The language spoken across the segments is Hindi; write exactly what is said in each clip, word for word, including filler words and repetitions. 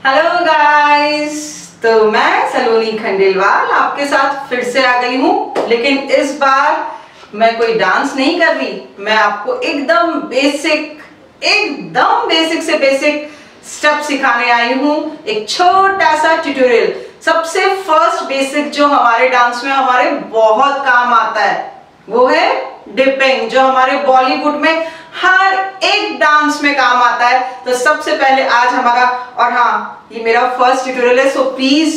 हेलो गाइस, तो मैं सलोनी खंडेलवाल आपके साथ फिर से आ गई हूँ। लेकिन इस बार मैं कोई डांस नहीं कर रही, मैं आपको एकदम बेसिक एकदम बेसिक से बेसिक स्टेप सिखाने आई हूँ। एक छोटा सा ट्यूटोरियल, सबसे फर्स्ट बेसिक जो हमारे डांस में हमारे बहुत काम आता है वो है डिपिंग, जो हमारे बॉलीवुड में हर एक डांस में काम आता है। तो सबसे पहले आज हमारा, और हाँ ये मेरा फर्स्ट ट्यूटोरियल है, सो प्लीज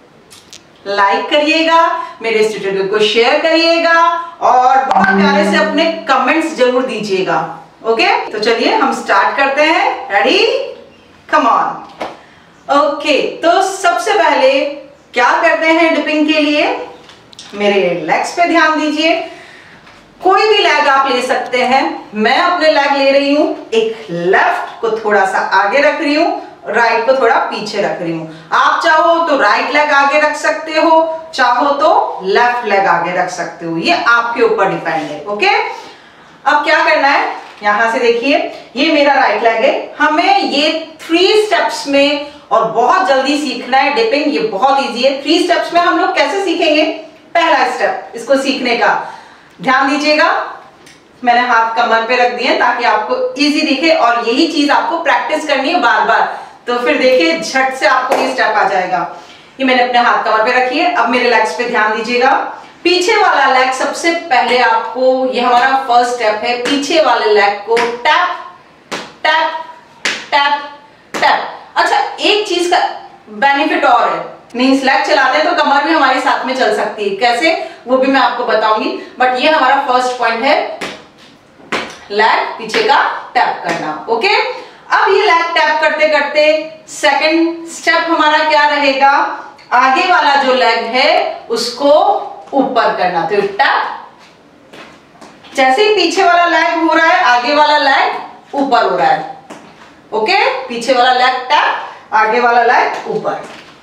लाइक करिएगा, मेरे इस ट्यूटोरियल को शेयर करिएगा और बहुत प्यारे से अपने कमेंट्स जरूर दीजिएगा। ओके, तो चलिए हम स्टार्ट करते हैं। Ready, come on. ओके, तो सबसे पहले क्या करते हैं डिपिंग के लिए, मेरे लेग्स पे ध्यान दीजिए। कोई भी लेग आप ले सकते हैं, मैं अपने लेग ले रही हूं, एक लेफ्ट को थोड़ा सा आगे रख रही हूं, राइट को थोड़ा पीछे रख रही हूं। आप चाहो तो राइट लेग आगे रख सकते हो, चाहो तो लेफ्ट लेग आगे रख सकते हो, ये आपके ऊपर डिपेंड है। ओके, अब क्या करना है, यहां से देखिए ये मेरा राइट लेग है। हमें ये थ्री स्टेप्स में और बहुत जल्दी सीखना है डिपिंग, ये बहुत इजी है। थ्री स्टेप्स में हम लोग कैसे सीखेंगे, पहला स्टेप इसको सीखने का ध्यान दीजिएगा, मैंने हाथ कमर पे रख दिए ताकि आपको इजी दिखे और यही चीज आपको प्रैक्टिस करनी है बार बार, तो फिर देखिए झट से आपको ये स्टेप आ जाएगा। ये मैंने अपने हाथ कमर पे रखी है। अब मेरे लेग्स पे ध्यान दीजिएगा। पीछे वाला लेग सबसे पहले आपको, ये हमारा फर्स्ट स्टेप है, पीछे वाले लेग को टैप टैप टैप टैप। अच्छा, एक चीज का बेनिफिट और है, मीन्स लेग चलाते हैं तो कमर भी हमारे साथ में चल सकती है, कैसे वो भी मैं आपको बताऊंगी। बट ये हमारा फर्स्ट पॉइंट है, लेग पीछे का टैप करना। ओके, अब ये लेग टैप करते करते सेकंड स्टेप हमारा क्या रहेगा, आगे वाला जो लेग है उसको ऊपर करना। तो टैप, जैसे ही पीछे वाला लेग हो रहा है आगे वाला लेग ऊपर हो रहा है। ओके, पीछे वाला लेग टैप, आगे वाला लेग ऊपर।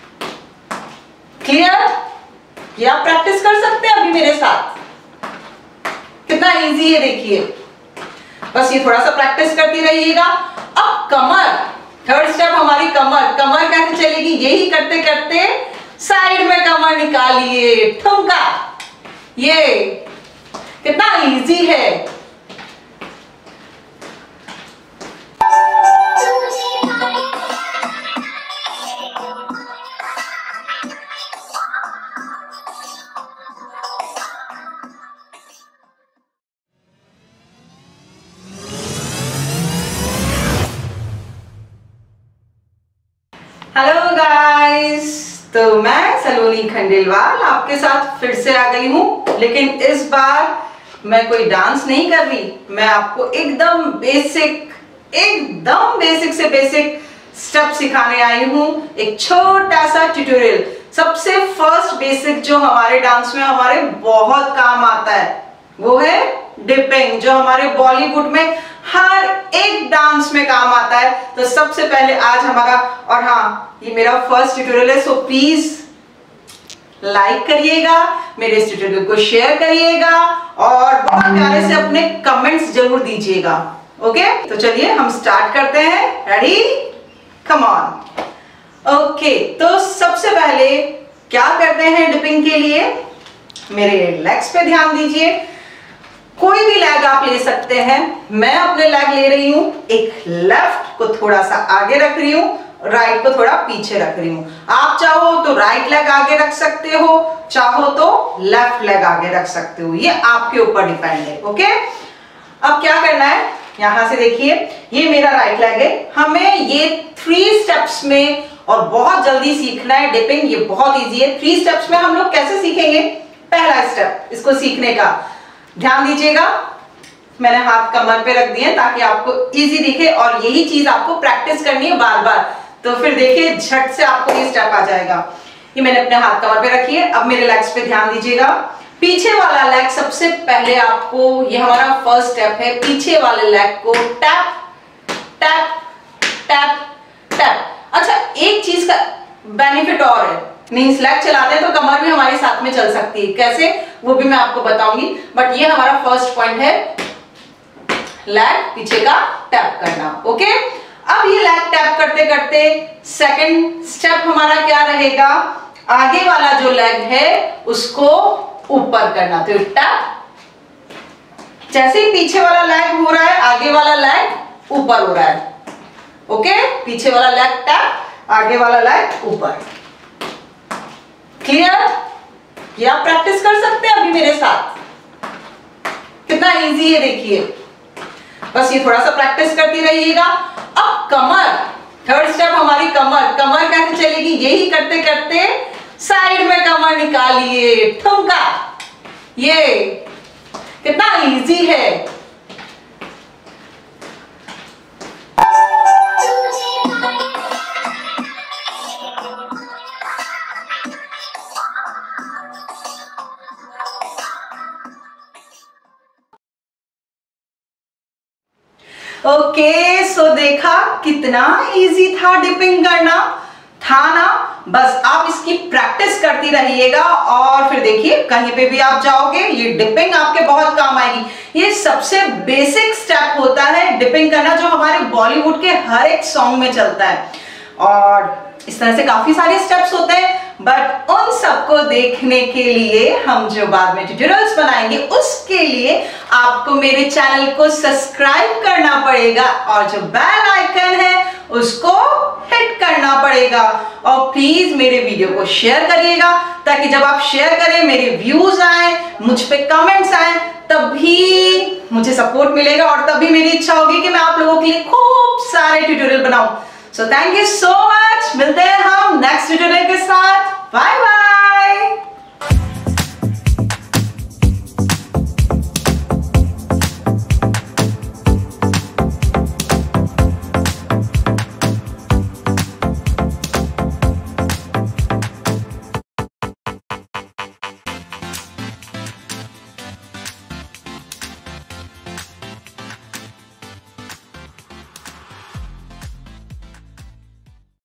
क्लियर? ये आप प्रैक्टिस कर सकते हैं अभी मेरे साथ, कितना इजी है देखिए। बस ये थोड़ा सा प्रैक्टिस करती रहिएगा। अब कमर, थर्ड स्टेप हमारी कमर। कमर कैसे चलेगी, यही करते करते साइड में कमर निकालिए, ठुमका। ये कितना इजी है। हेलो गाइस, तो मैं सलोनी खंडेलवाल आपके साथ फिर से आ गई हूँ। लेकिन इस बार मैं कोई डांस नहीं कर रही, मैं आपको एकदम बेसिक एकदम बेसिक से बेसिक स्टेप सिखाने आई हूँ। एक छोटा सा ट्यूटोरियल, सबसे फर्स्ट बेसिक जो हमारे डांस में हमारे बहुत काम आता है वो है डिपिंग, जो हमारे बॉलीवुड में हर एक डांस में काम आता है। तो सबसे पहले आज हमारा, और हाँ ये मेरा फर्स्ट ट्यूटोरियल है, सो प्लीज लाइक करिएगा, मेरे इस ट्यूटोरियल को शेयर करिएगा और बहुत प्यारे से अपने कमेंट्स जरूर दीजिएगा। ओके, तो चलिए हम स्टार्ट करते हैं। Ready, come on. ओके, तो सबसे पहले क्या करते हैं डिपिंग के लिए, मेरे लेग्स पे ध्यान दीजिए। कोई भी लेग आप ले सकते हैं, मैं अपने लेग ले रही हूं, एक लेफ्ट को थोड़ा सा आगे रख रही हूं, राइट को थोड़ा पीछे रख रही हूं। आप चाहो तो राइट लेग आगे रख सकते हो, चाहो तो लेफ्ट लेग आगे रख सकते हो, ये आपके ऊपर डिपेंड है। ओके, अब क्या करना है, यहां से देखिए ये मेरा राइट लेग है। हमें ये थ्री स्टेप्स में और बहुत जल्दी सीखना है डिपिंग, ये बहुत इजी है। थ्री स्टेप्स में हम लोग कैसे सीखेंगे, पहला स्टेप इसको सीखने का ध्यान दीजिएगा, मैंने हाथ कमर पे रख दिए ताकि आपको इजी दिखे और यही चीज आपको प्रैक्टिस करनी है बार बार, तो फिर देखिए झट से आपको ये स्टेप आ जाएगा। ये मैंने अपने हाथ कमर पे रखी है। अब मेरे लेग्स पे ध्यान दीजिएगा। पीछे वाला लेग सबसे पहले आपको, ये हमारा फर्स्ट स्टेप है, पीछे वाले लेग को टैप टैप टैप टैप। अच्छा, एक चीज का बेनिफिट और है, मीन्स लेग चलाते हैं तो कमर भी हमारे साथ में चल सकती है, कैसे वो भी मैं आपको बताऊंगी। बट ये हमारा फर्स्ट पॉइंट है, लेग पीछे का टैप करना। ओके, अब ये लेग टैप करते करते सेकंड स्टेप हमारा क्या रहेगा, आगे वाला जो लेग है उसको ऊपर करना। तो टैप, जैसे ही पीछे वाला लेग हो रहा है आगे वाला लेग ऊपर हो रहा है। ओके, पीछे वाला लेग टैप, आगे वाला लेग ऊपर। क्लियर? ये आप प्रैक्टिस कर सकते हैं अभी मेरे साथ, कितना इजी है देखिए। बस ये थोड़ा सा प्रैक्टिस करती रहिएगा। अब कमर, थर्ड स्टेप हमारी कमर। कमर कैसे चलेगी, यही करते करते साइड में कमर निकालिए, ठुमका। ये कितना इजी है। ओके okay, सो so देखा कितना इजी था डिपिंग करना, था ना। बस आप इसकी प्रैक्टिस करती रहिएगा और फिर देखिए कहीं पे भी आप जाओगे ये डिपिंग आपके बहुत काम आएगी। ये सबसे बेसिक स्टेप होता है डिपिंग करना, जो हमारे बॉलीवुड के हर एक सॉन्ग में चलता है। और इस तरह से काफी सारे स्टेप्स होते हैं, बट उन सबको देखने के लिए हम जो बाद में ट्यूटोरियल्स बनाएंगे उसके लिए आपको मेरे चैनल को सब्सक्राइब करना पड़ेगा और जो बेल आइकन है उसको हिट करना पड़ेगा। और प्लीज मेरे वीडियो को शेयर करिएगा, ताकि जब आप शेयर करें मेरे व्यूज आए, मुझ पे कमेंट्स आए, तभी मुझे सपोर्ट मिलेगा और तभी मेरी इच्छा होगी कि मैं आप लोगों के लिए खूब सारे ट्यूटोरियल बनाऊं। So thank you so much, मिलते हैं हम नेक्स्ट ट्यूटोरियल के साथ। Bye bye.